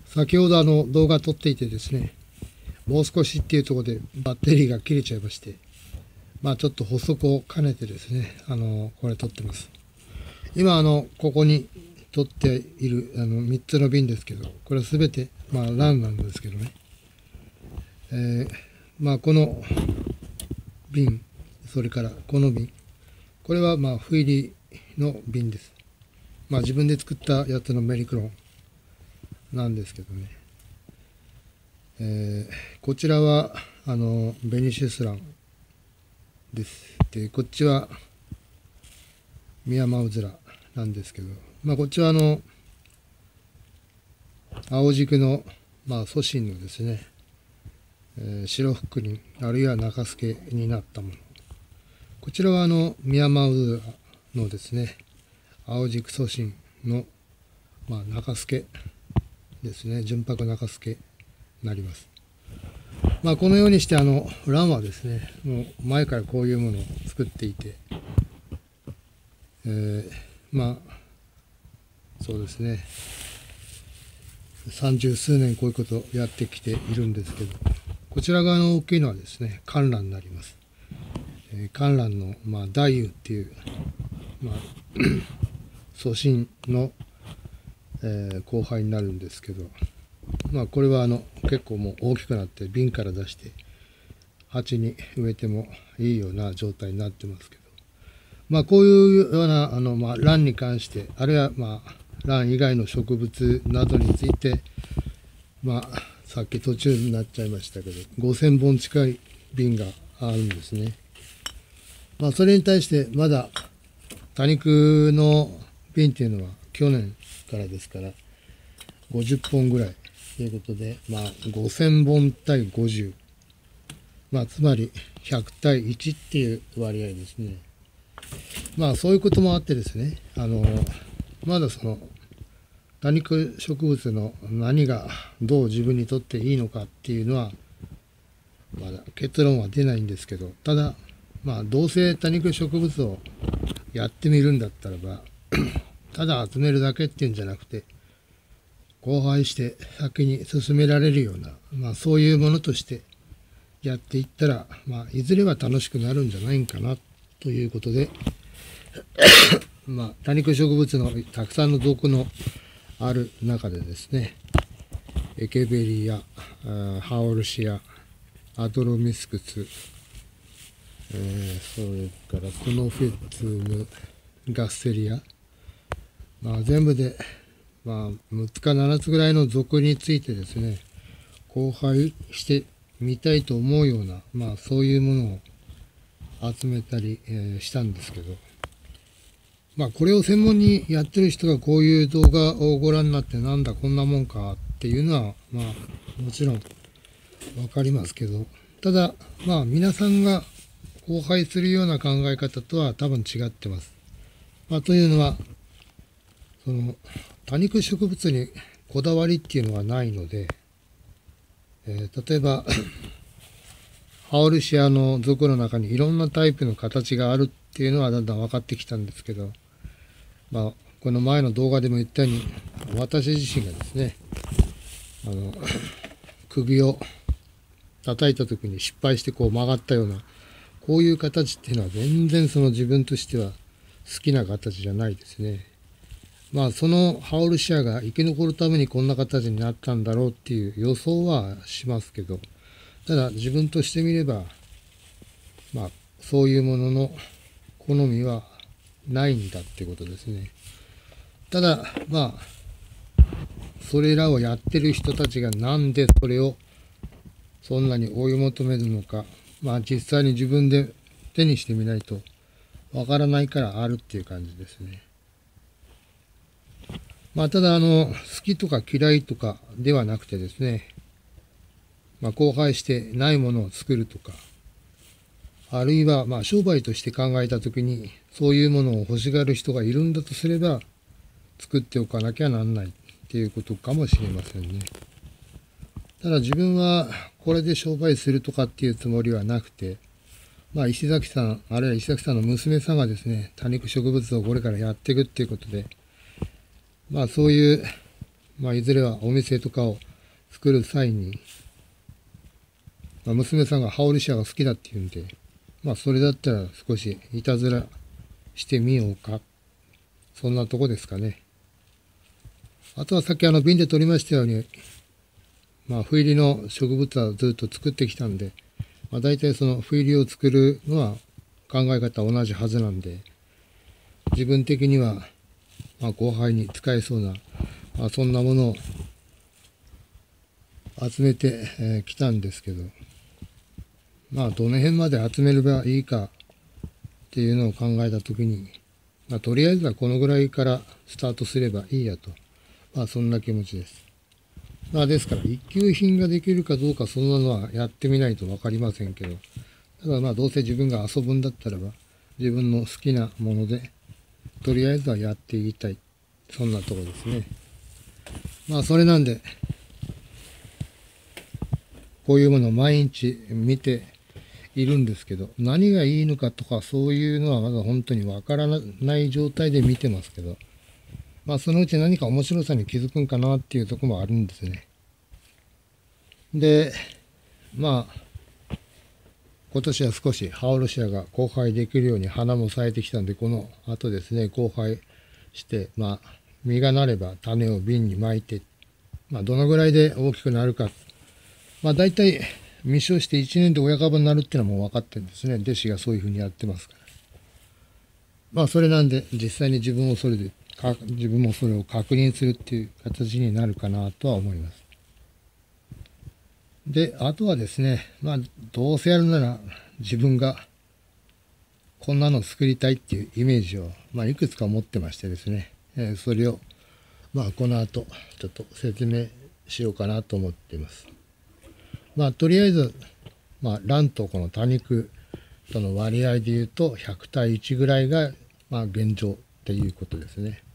先ほど動画撮っていてですね、もう少しっていうところでバッテリーが切れちゃいまして、ちょっと補足を兼ねてですね、これ撮ってます。今ここに撮っている3つの瓶ですけど、これは全てランなんですけどね。この瓶、それからこの瓶、これはフイリの瓶です。自分で作ったやつのメリクロンなんですけどね。こちらはベニシウスランです。で、こっちはミヤマウズラなんですけど、こっちは青軸の祖神のですね、白福輪あるいは中助になったもの。こちらはミヤマウズラのですね、青軸祖神の中助ですね、純白中助になります。このようにしてランはですね、もう前からこういうものを作っていて、そうですね、30数年こういうことをやってきているんですけど、こちら側の大きいのはですね、観覧になります。観覧の太夫っていう祖神の、後輩になるんですけど、これは結構もう大きくなって瓶から出して鉢に植えてもいいような状態になってますけど、こういうような蘭に関して、あるいは蘭以外の植物などについて、さっき途中になっちゃいましたけど、5000本近い瓶があるんですね。それに対してまだ多肉の瓶っていうのは去年からですから50本ぐらいということで、5000本対50、つまり100対1っていう割合ですね。そういうこともあってですね、まだその多肉植物の何がどう自分にとっていいのかっていうのはまだ結論は出ないんですけど、ただどうせ多肉植物をやってみるんだったらばただ集めるだけっていうんじゃなくて、交配して先に進められるような、そういうものとしてやっていったら、いずれは楽しくなるんじゃないかなということで多肉植物のたくさんの属のある中でですね、エケベリやハオルシア、アドロミスクス、それからコノフェツム、ガッセリア、全部で6つか7つぐらいの属についてですね、交配してみたいと思うような、そういうものを集めたり、したんですけど、これを専門にやってる人がこういう動画をご覧になって、なんだこんなもんかっていうのはもちろんわかりますけど、ただ皆さんが交配するような考え方とは多分違ってます。というのはその多肉植物にこだわりっていうのはないので、例えばハオルシアの属の中にいろんなタイプの形があるっていうのはだんだん分かってきたんですけど、この前の動画でも言ったように、私自身がですね、首を叩いた時に失敗してこう曲がったような、こういう形っていうのは全然その自分としては好きな形じゃないですね。そのハオルシアが生き残るためにこんな形になったんだろうっていう予想はしますけど、ただ自分としてみれば、そういうものの好みはないんだってことですね。ただそれらをやってる人たちがなんでそれをそんなに追い求めるのか、実際に自分で手にしてみないとわからないからあるっていう感じですね。ただ好きとか嫌いとかではなくてですね、交配してないものを作るとか、あるいは商売として考えたときにそういうものを欲しがる人がいるんだとすれば作っておかなきゃなんないっていうことかもしれませんね。ただ自分はこれで商売するとかっていうつもりはなくて、石崎さん、あるいは石崎さんの娘さんがですね、多肉植物をこれからやっていくっていうことで、そういういずれはお店とかを作る際に、娘さんがハオルシアが好きだって言うんで、それだったら少しいたずらしてみようか。そんなとこですかね。あとはさっき瓶で取りましたように、斑入りの植物はずっと作ってきたんで、大体その斑入りを作るのは考え方は同じはずなんで、自分的には、後輩に使えそうな、そんなものを集めてきたんですけど、どの辺まで集めればいいかっていうのを考えたときに、とりあえずはこのぐらいからスタートすればいいやと、そんな気持ちです。ですから一級品ができるかどうかそんなのはやってみないと分かりませんけど、ただどうせ自分が遊ぶんだったらば自分の好きなものでとりあえずはやっていきたい、そんなところですね。それなんでこういうものを毎日見ているんですけど、何がいいのかとかそういうのはまだ本当に分からない状態で見てますけど、そのうち何か面白さに気づくんかなっていうところもあるんですね。で、今年は少しハオルシアが交配できるように花も咲いてきたんで、この後ですね、交配して、実がなれば種を瓶に巻いて、どのぐらいで大きくなるか、大体実生して1年で親株になるっていうのはもう分かってるんですね。弟子がそういうふうにやってますから。それなんで実際に自分もそれを確認するっていう形になるかなとは思います。で、あとはですね、どうせやるなら自分がこんなの作りたいっていうイメージを、いくつか持ってましてですね、それを、この後ちょっと説明しようかなと思っています。とりあえず、卵とこの多肉との割合でいうと100対1ぐらいが、現状っていうことですね。